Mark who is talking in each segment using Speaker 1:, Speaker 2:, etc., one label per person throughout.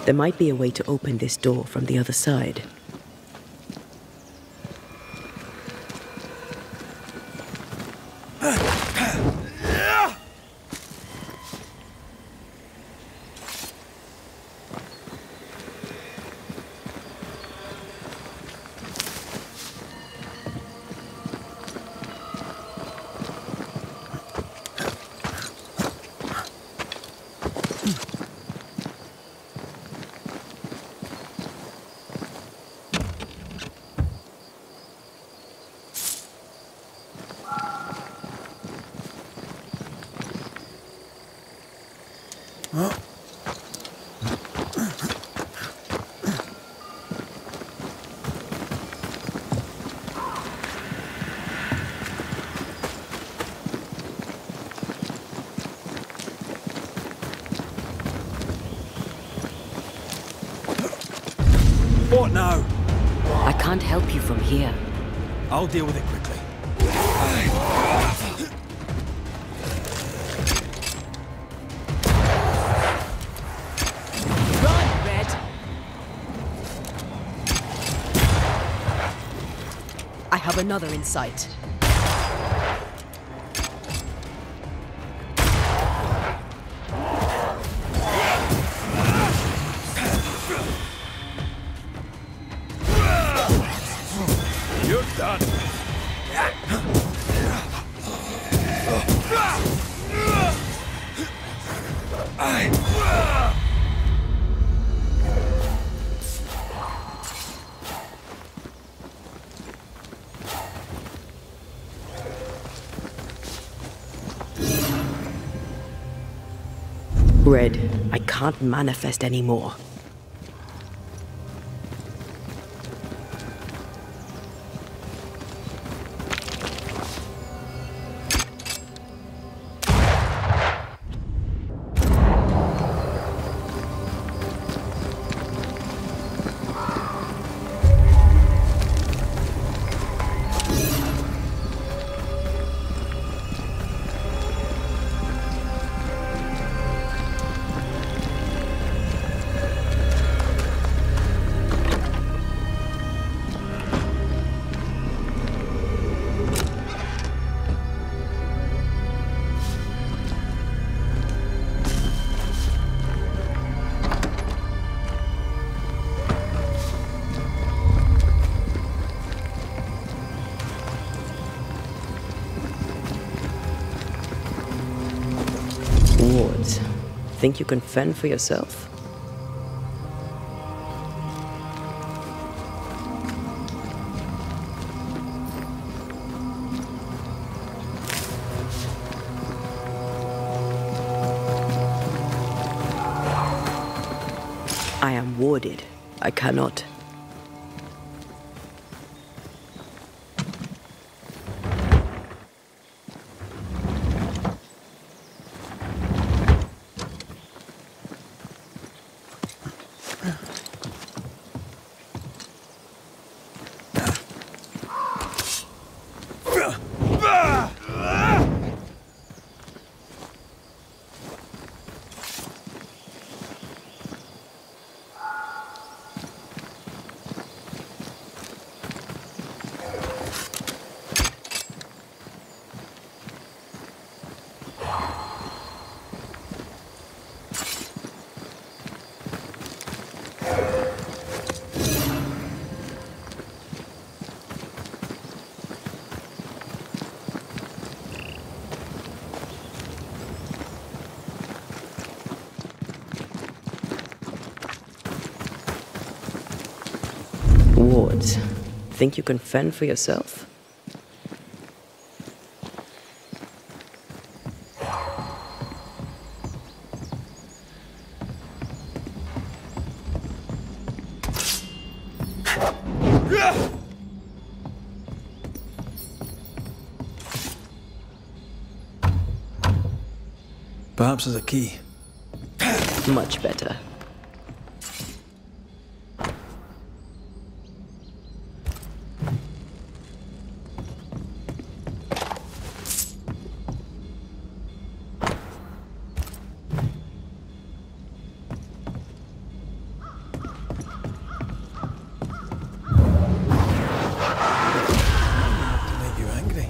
Speaker 1: There might be a way to open this door from the other side.
Speaker 2: What now?
Speaker 1: I can't help you from here.
Speaker 2: I'll deal with it quickly.
Speaker 3: Run, Red! I have another in sight.
Speaker 2: You're done.
Speaker 1: Red, I can't manifest anymore. Wards, think you can fend for yourself? I am warded. I cannot. Wards, think you can fend for yourself?
Speaker 2: Perhaps there's a key.
Speaker 1: Much better.
Speaker 2: To make you angry.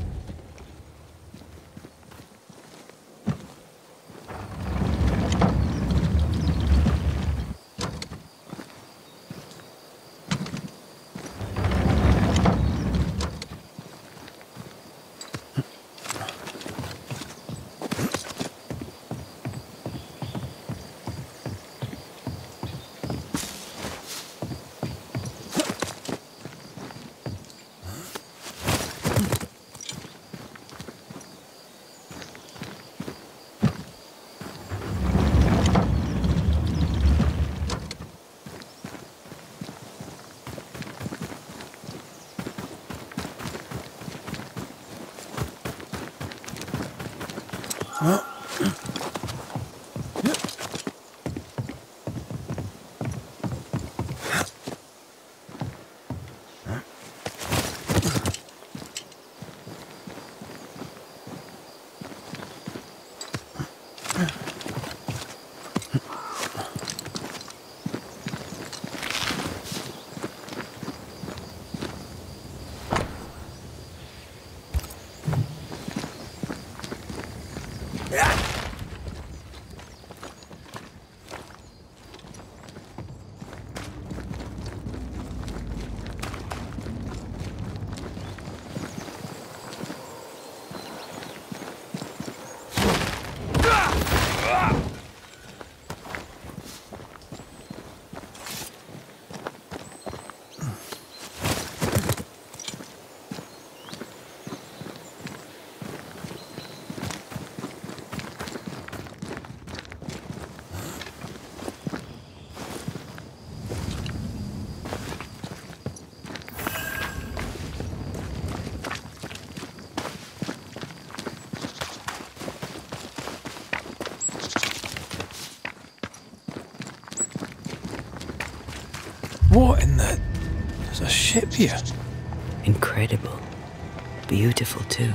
Speaker 2: What in the... There's a ship here.
Speaker 1: Incredible. Beautiful, too.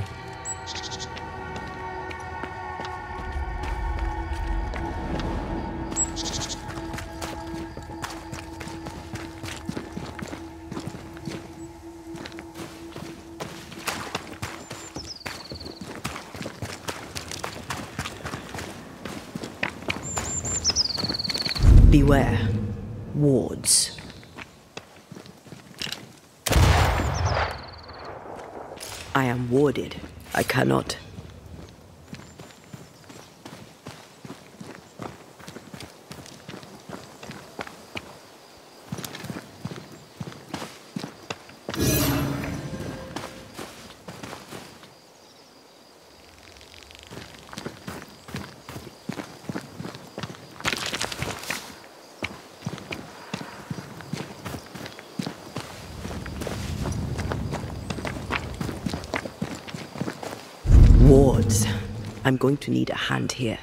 Speaker 1: Beware. Wards. I am warded. I cannot. Wards. I'm going to need a hand here.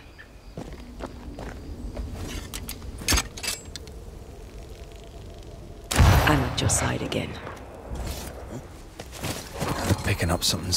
Speaker 1: I'm at your side again.
Speaker 2: Picking up something.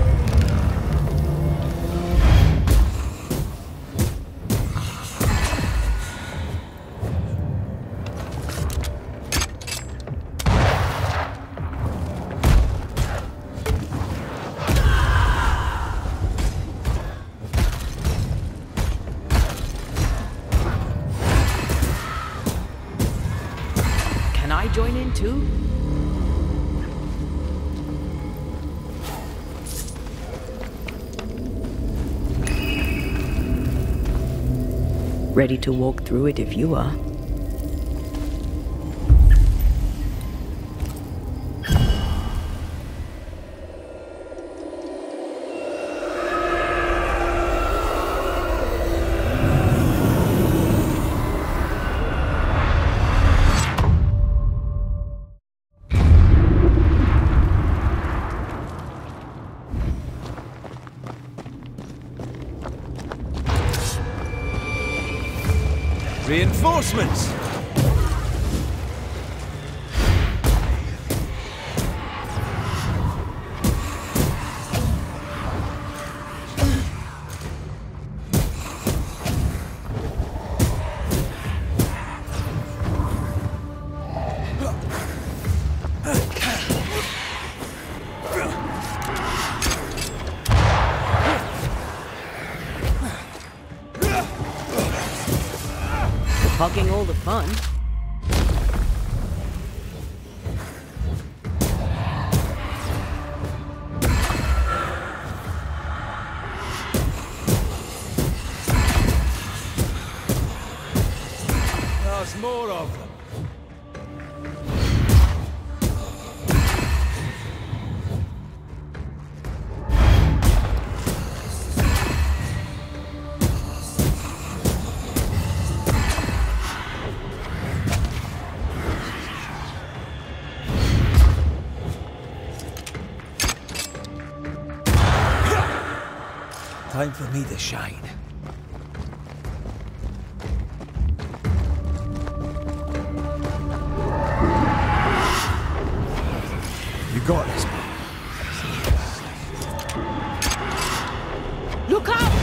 Speaker 1: Can I join in too? Ready to walk through it if you are.
Speaker 2: Reinforcements!
Speaker 3: all the fun.
Speaker 2: There's more of them. Time for me to shine. You got this, man.
Speaker 3: Look out!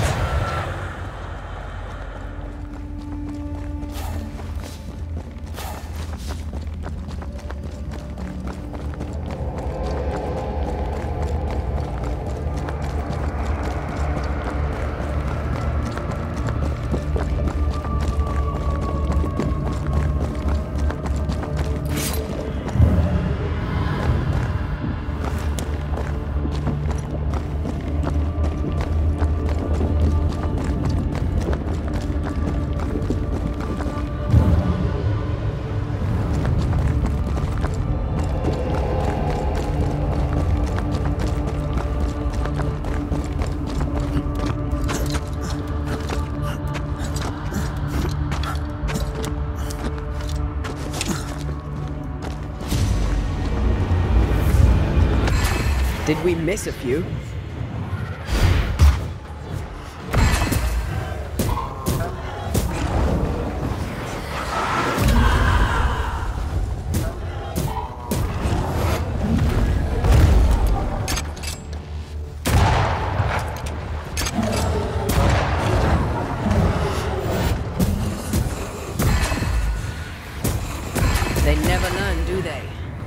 Speaker 1: Did we miss a few?
Speaker 3: They never learn, do they?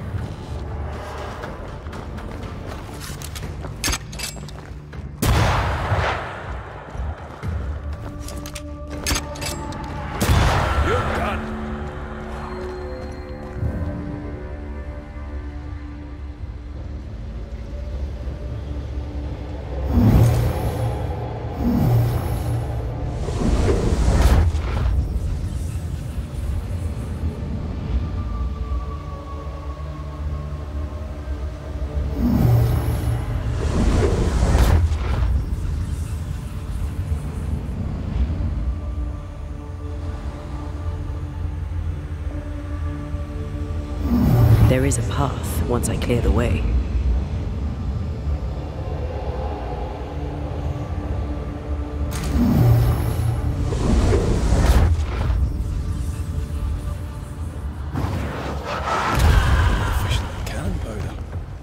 Speaker 1: There is a path once I clear the way.
Speaker 2: Efficient cannon powder.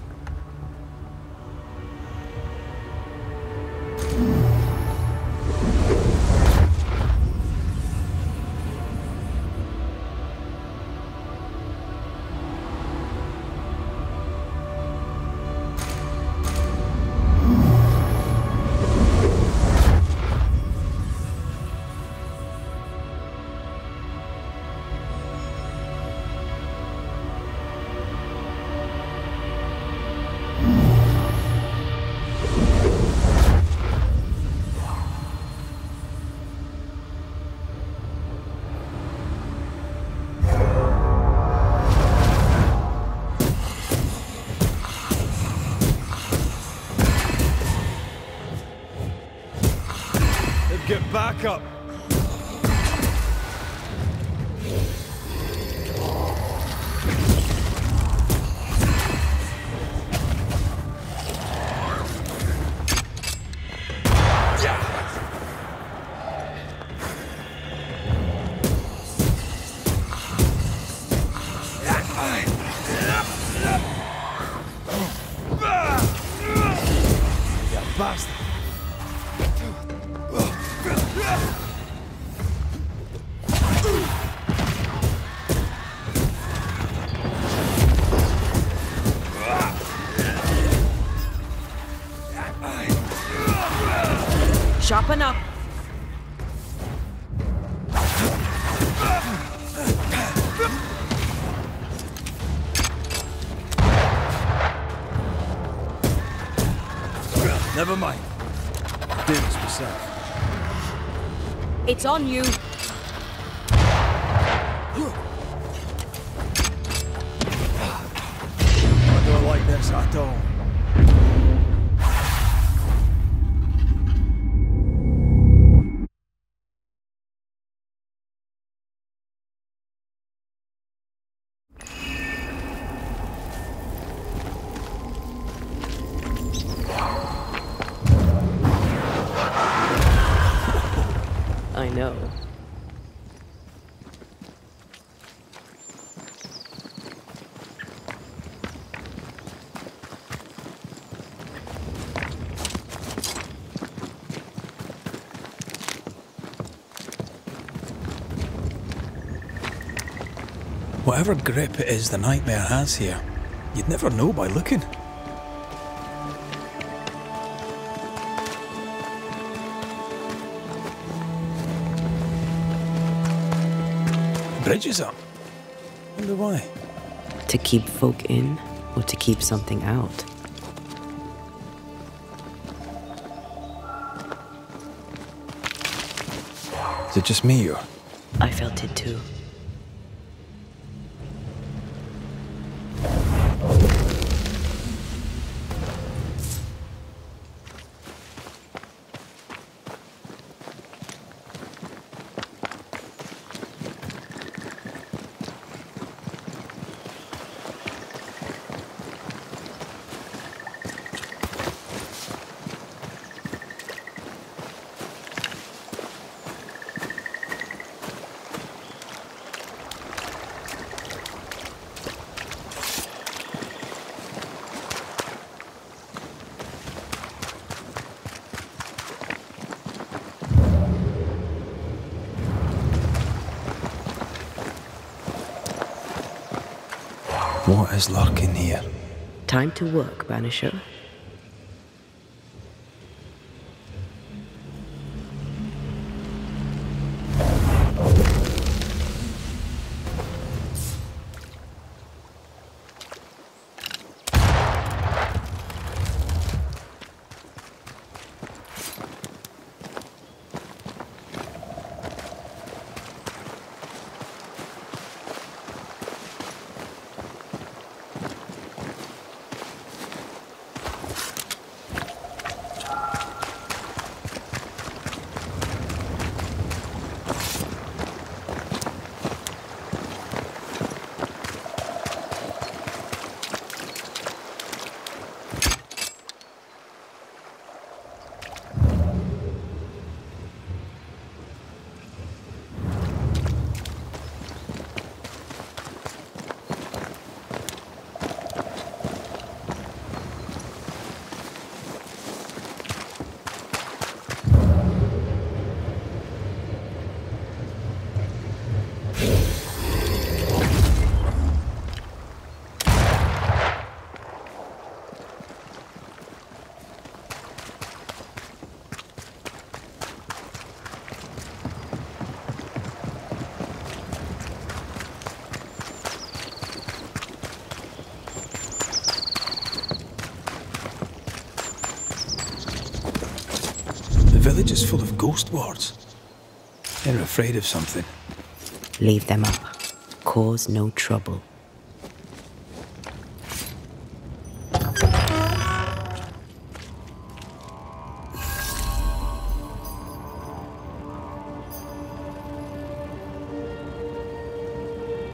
Speaker 2: Get back up! You bastard!
Speaker 3: Sharpen up.
Speaker 2: Never mind. I'll do this myself.
Speaker 3: It's on you.
Speaker 2: I don't like this at all.
Speaker 1: I know.
Speaker 2: Whatever grip it is the nightmare has here, you'd never know by looking. The bridge is up. Wonder why.
Speaker 1: To keep folk in, or to keep something out?
Speaker 2: Is it just me or?
Speaker 1: I felt it too.
Speaker 2: What is lurking here?
Speaker 1: Time to work, Banisher.
Speaker 2: The village is full of ghost wards. They're afraid of something.
Speaker 1: Leave them up. Cause no trouble.